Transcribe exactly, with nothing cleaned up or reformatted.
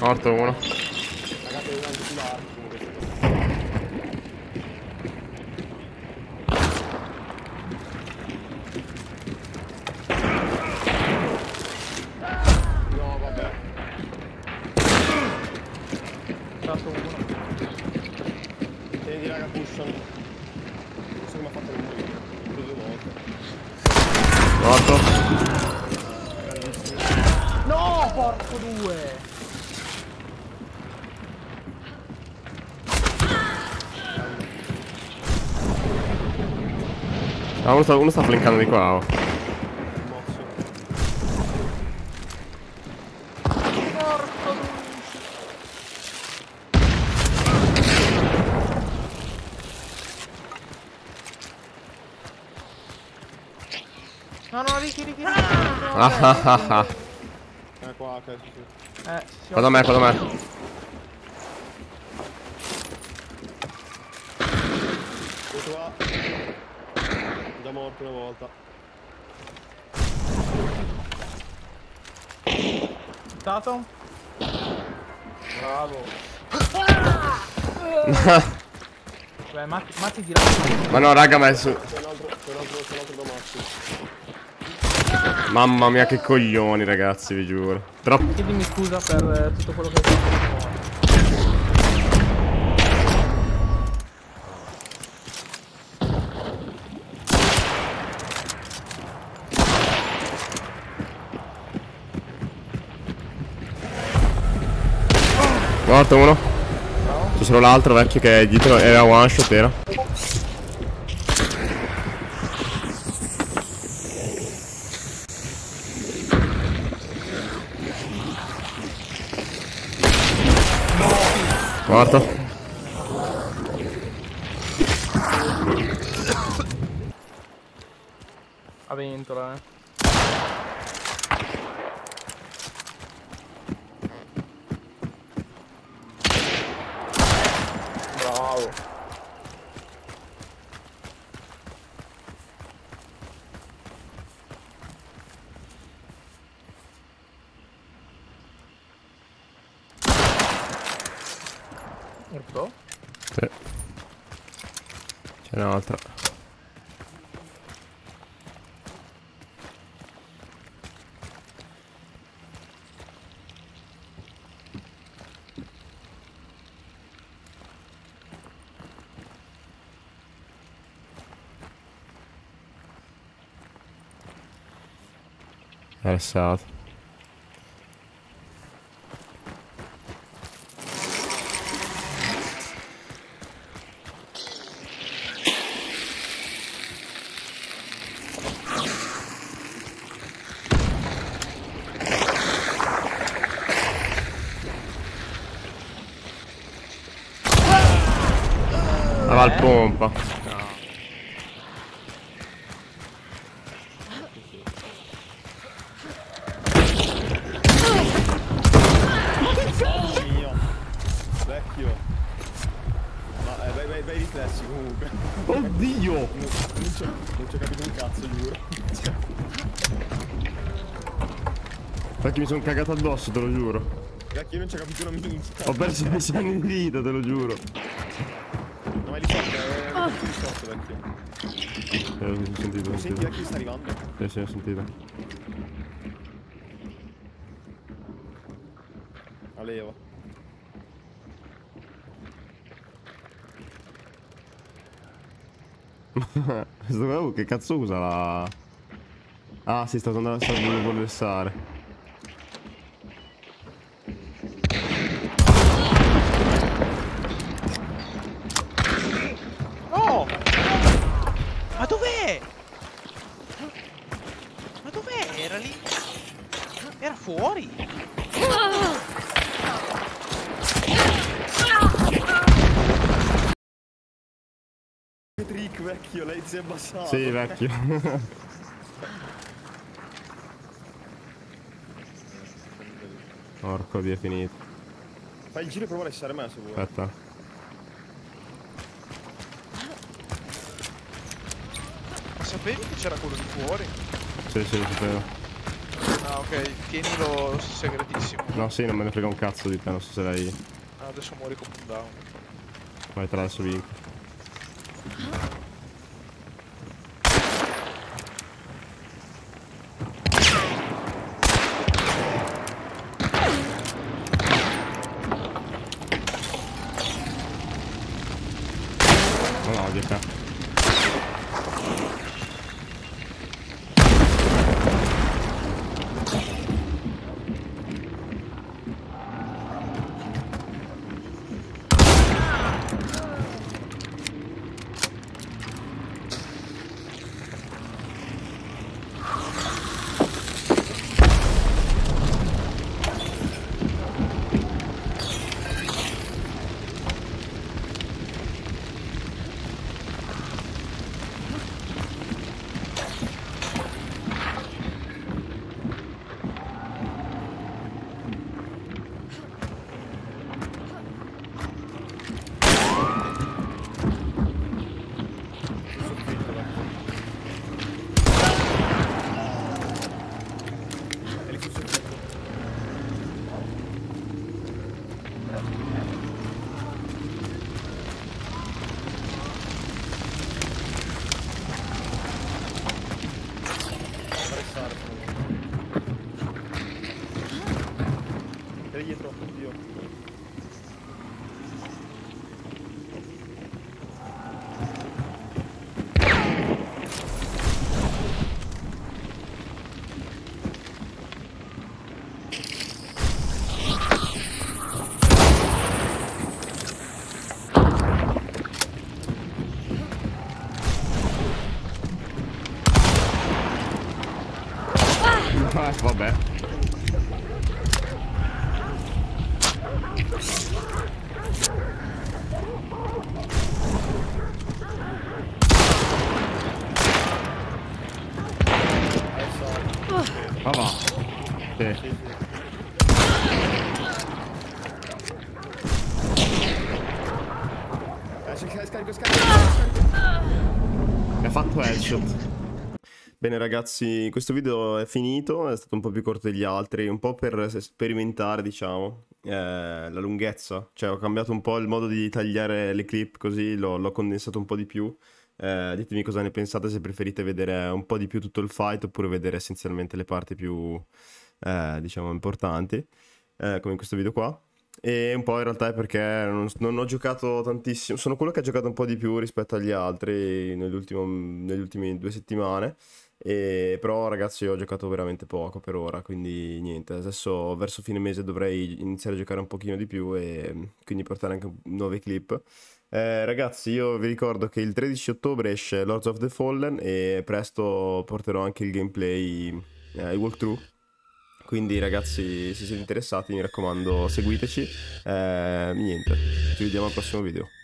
Morto uno. Ragazzi, devo andare sull'arco comunque. No, vabbè. Stato uno. Tieni raga, pushano. Non so come ha fatto il morire. Due volte. Morto. No, porco due. Ah, uno sta, uno sta flankando di qua. Oh. Mosso. Porco due. No, no, Ricky, Ricky, Ricky. Ah ah ah ah. Eh, qua, ok, sì, sì. Eh, sì, sì. Qua da me, qua da me. Questo qua. Già morto una volta. Stato? Bravo. Beh, Matti, Matti di là. Ma no, raga, ma è su... C'è un altro, c'è un altro, c'è un altro da Maxi. Mamma mia, che coglioni, ragazzi, vi giuro. Troppo. Chiedimi scusa per eh, tutto quello che hai fatto. Morto uno. C'è solo l'altro vecchio che è dietro. Era one shot, era. Morto. A ventola, eh. Bravo. Morto? Sì. C'è un'altra. È ressato. Va al pompa. Mio. Vecchio. Ma eh, bei, bei, bei riflessi comunque. Oddio! Non, non c'ho non c'ho capito un cazzo, giuro. Perché mi sono cagato addosso, te lo giuro. Vecchio, io non c'ho capito una minchia. Ho perso dieci anni di vita, te lo giuro. No, ma è lì sotto, è lì sotto, vecchio. Eh, ho sentito, ho Lo senti sentito. vecchio sta arrivando? Sì, sì, ho sentito. A leva. Questo qua, che cazzo usa la... Ah, sì, sta andando a bollersare. Oh! Ma dov'è? Ma dov'è? Era lì? Era fuori? Che trick, vecchio, lei si è abbassato. Sì, vecchio. Porco Dio, è finito. Fai il giro e prova a lasciare me se vuoi. Aspetta. Ma sapevi che c'era quello di fuori? Sì, sì, lo sapevo. Ah, ok, tienilo segretissimo. No, sì, non me ne frega un cazzo di te, non so se lei... Ah, adesso muori come un down. Vai, tra adesso vinco. No, no, di te. Vieni dietro, oddio. Ah, vabbè. Ma va. Sì. Sì, sì. Eh, scarico, scarico, scarico, scarico. Mi ha fatto headshot. Bene ragazzi, questo video è finito, è stato un po' più corto degli altri, un po' per sperimentare, diciamo, eh, la lunghezza. Cioè ho cambiato un po' il modo di tagliare le clip, così l'ho condensato un po' di più. Eh, ditemi cosa ne pensate, se preferite vedere un po' di più tutto il fight oppure vedere essenzialmente le parti più, eh, diciamo, importanti, eh, come in questo video qua. E un po' in realtà è perché non, non ho giocato tantissimo, sono quello che ha giocato un po' di più rispetto agli altri negli ultimi due settimane. E però ragazzi ho giocato veramente poco per ora, quindi niente, adesso verso fine mese dovrei iniziare a giocare un pochino di più e quindi portare anche nuove clip. Eh, ragazzi, io vi ricordo che il tredici ottobre esce Lords of the Fallen e presto porterò anche il gameplay, eh, il walkthrough. Quindi ragazzi, se siete interessati mi raccomando seguiteci. Eh, niente, ci vediamo al prossimo video.